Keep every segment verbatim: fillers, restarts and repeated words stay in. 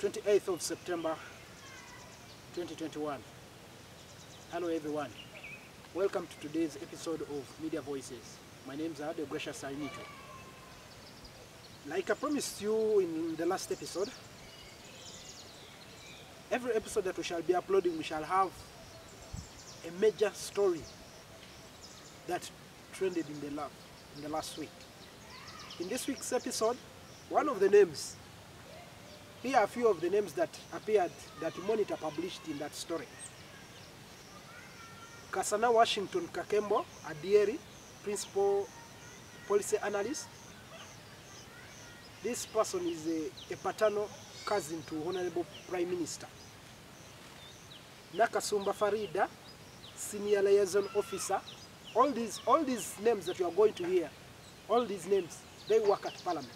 twenty-eighth of September twenty twenty-one. Hello everyone. Welcome to today's episode of Media Voices. My name is Tayebwa. Like I promised you in the last episode, every episode that we shall be uploading, we shall have a major story that trended in the lab in the last week. In this week's episode, one of the names, here are a few of the names that appeared that Monitor published in that story. Kasana Washington Kakembo Adieri, Principal Policy Analyst. This person is a, a paternal cousin to Honorable Prime Minister. Nakasumba Farida, Senior Liaison Officer. All these, all these names that you are going to hear, all these names, they work at Parliament.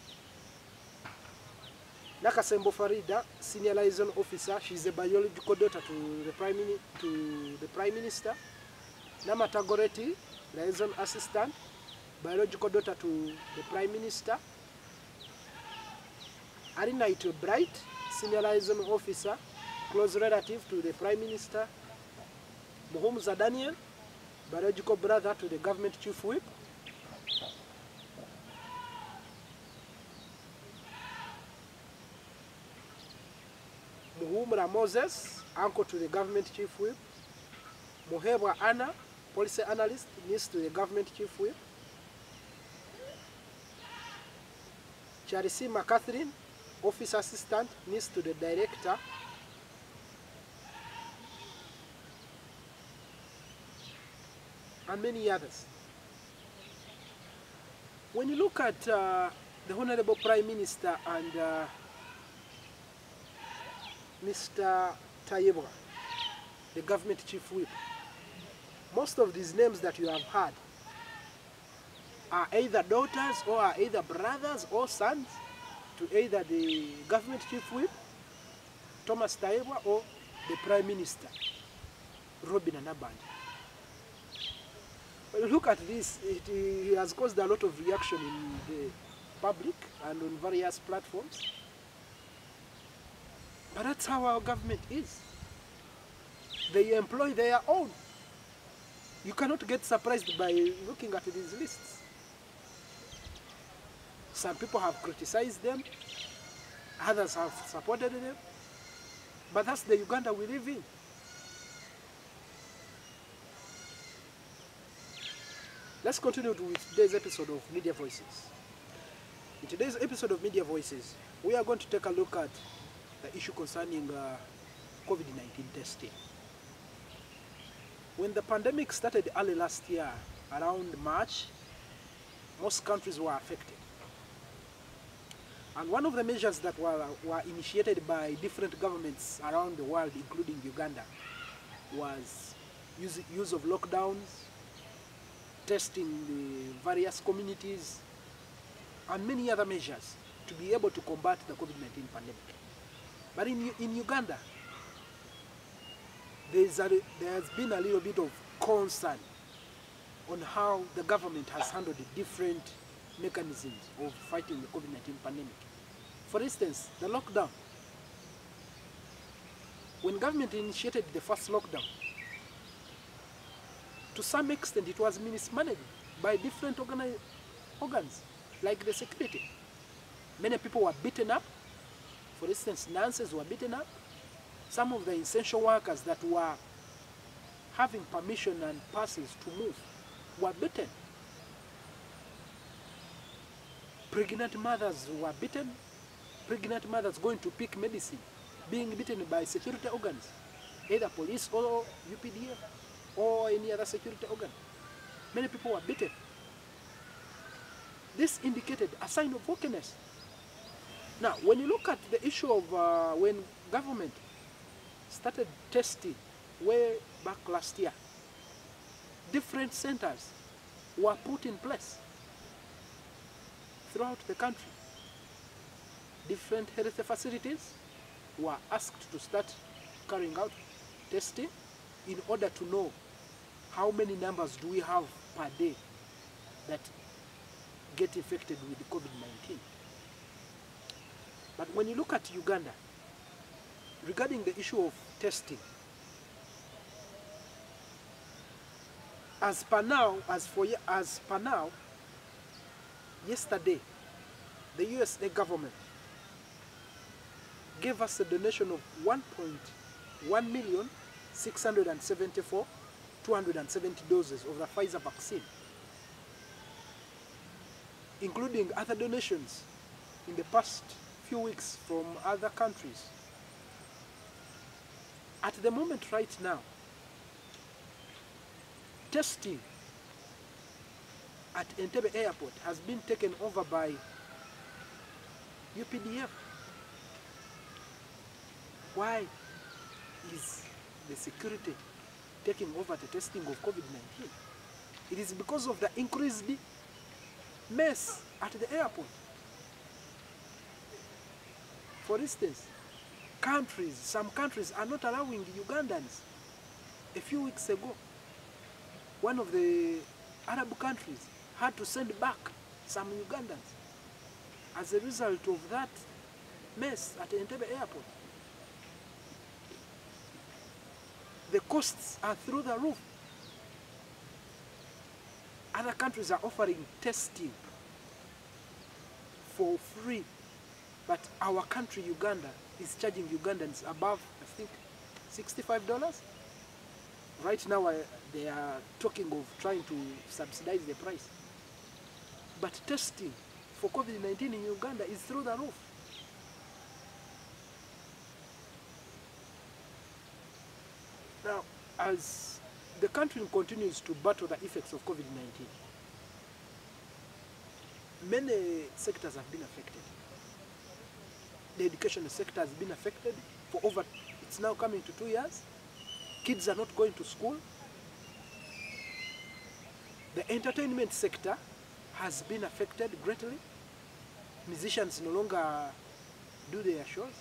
Nakasembo Farida, Senior Liaison Officer, she's a biological daughter to the Prime, to the Prime Minister. Namata Goreti, Liaison Assistant, biological daughter to the Prime Minister. Arina Ito Bright, Senior Liaison Officer, close relative to the Prime Minister. Muhumuza Daniel, biological brother to the Government Chief Whip. Muhumura Moses, uncle to the Government Chief Whip. Muhebwa Anna, Policy Analyst, niece to the Government Chief Whip. Charisima Catherine, Office Assistant, niece to the Director. And many others. When you look at uh, the Honorable Prime Minister and uh, Mister Tayebwa, the Government Chief Whip, most of these names that you have heard are either daughters or are either brothers or sons to either the Government Chief Whip, Thomas Tayebwa, or the Prime Minister, Robin Nabbanja. When you look at this, it, it has caused a lot of reaction in the public and on various platforms. But that's how our government is. They employ their own. You cannot get surprised by looking at these lists. Some people have criticized them, others have supported them, but that's the Uganda we live in. Let's continue with today's episode of Media Voices. In today's episode of Media Voices, we are going to take a look at the issue concerning uh, COVID nineteen testing. When the pandemic started early last year, around March, most countries were affected. And one of the measures that were, were initiated by different governments around the world, including Uganda, was use, use of lockdowns, testing the various communities, and many other measures to be able to combat the COVID nineteen pandemic. But in, in Uganda, there's a, there's been a little bit of concern on how the government has handled the different mechanisms of fighting the COVID nineteen pandemic. For instance, the lockdown. When government initiated the first lockdown, to some extent it was mismanaged by different organs, like the security. Many people were beaten up. For instance, nurses were beaten up. Some of the essential workers that were having permission and passes to move were beaten. Pregnant mothers were beaten. Pregnant mothers going to pick medicine, being beaten by security organs, either police or U P D F or any other security organ. Many people were beaten. This indicated a sign of weakness. Now, when you look at the issue of uh, when government started testing way back last year, different centers were put in place throughout the country. Different health facilities were asked to start carrying out testing in order to know how many numbers do we have per day that get infected with COVID nineteen. But when you look at Uganda, regarding the issue of testing, as per now, as for as per now, yesterday, the U S A government gave us a donation of one point one million six hundred seventy-four thousand two hundred seventy doses of the Pfizer vaccine, including other donations in the past few weeks from other countries. At the moment right now, testing at Entebbe airport has been taken over by U P D F. Why is the security taking over the testing of COVID nineteen? It is because of the increased mess at the airport. For instance, countries, some countries are not allowing Ugandans. A few weeks ago, one of the Arab countries had to send back some Ugandans as a result of that mess at Entebbe airport. The costs are through the roof. Other countries are offering testing for free, but our country, Uganda, is charging Ugandans above, I think, sixty-five dollars. Right now, I, they are talking of trying to subsidize the price. But testing for COVID nineteen in Uganda is through the roof. Now, as the country continues to battle the effects of COVID nineteen, many sectors have been affected. The education sector has been affected for over, it's now coming to two years. Kids are not going to school. The entertainment sector has been affected greatly. Musicians no longer do their shows.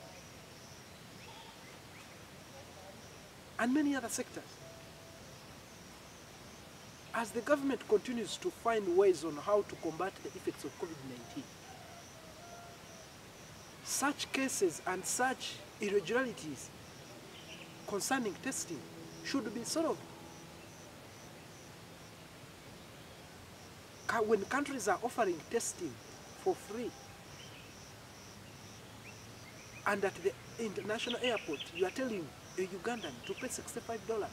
And many other sectors. As the government continues to find ways on how to combat the effects of COVID nineteen, such cases and such irregularities concerning testing should be solved. When countries are offering testing for free, and at the international airport you are telling a Ugandan to pay sixty-five dollars,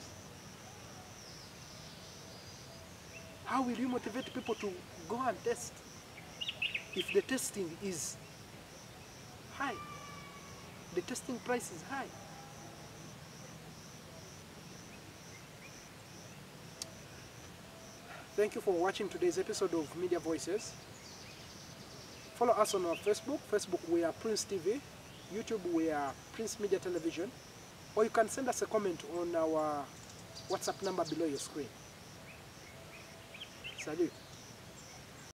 how will you motivate people to go and test if the testing is high? The testing price is high. Thank you for watching today's episode of Media Voices. Follow us on our Facebook. Facebook, we are Prince T V. YouTube, we are Prince Media Television. Or you can send us a comment on our WhatsApp number below your screen. Salut.